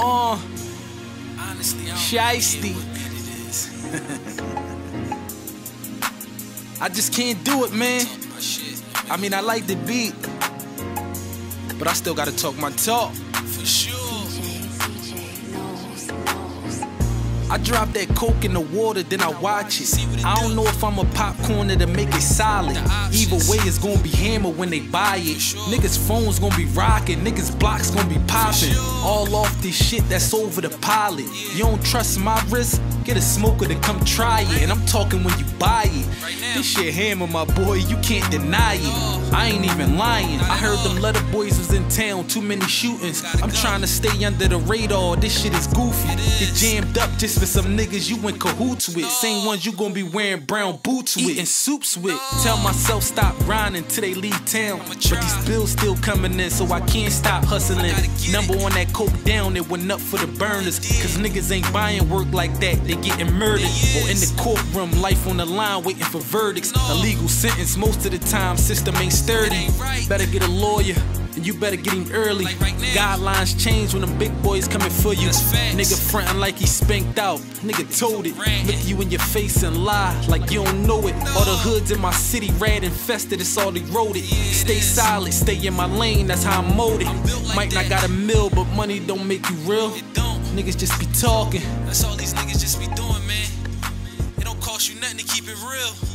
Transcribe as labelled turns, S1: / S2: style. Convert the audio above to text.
S1: Honestly,
S2: Shiesty. I just can't do it, man. I mean, I like the beat, but I still gotta talk my talk.
S1: For sure.
S2: I drop that coke in the water, then I watch it. I don't know if I'm a popcorn to make it solid. Either way, it's gonna be hammer when they buy it. Niggas' phones gonna be rocking, niggas' blocks gonna be popping. All off this shit that's over the pilot. You don't trust my wrist? Get a smoker to come try it. And I'm talking when you buy it. This shit hammer, my boy, you can't deny it. I ain't even lying. I heard them letter boys was in town, too many shootings. I'm trying to stay under the radar, this shit is goofy. Get jammed up just for some niggas you in cahoots with. Same ones you gon' be wearing brown boots with and soups with. Tell myself stop grinding till they leave town, but these bills still coming in, so I can't stop hustling. Number on that coke down, it went up for the burners. Cause niggas ain't buying work like that, they getting murdered. Or in the courtroom, life on the line waiting for verdicts. A legal sentence most of the time, system ain't sturdy. Better get a lawyer, and you better get him early. Guidelines change when them big boys coming for you. Nigga frontin' like he spanked out, nigga told it. Look you in your face and lie like you don't know it. All the hoods in my city rat infested, it's all eroded. Stay solid, stay in my lane, that's how I'm molded. Might not got a mill, but money don't make you real. Niggas just be talking.
S1: That's all these niggas just be doing, man. It don't cost you nothing to keep it real.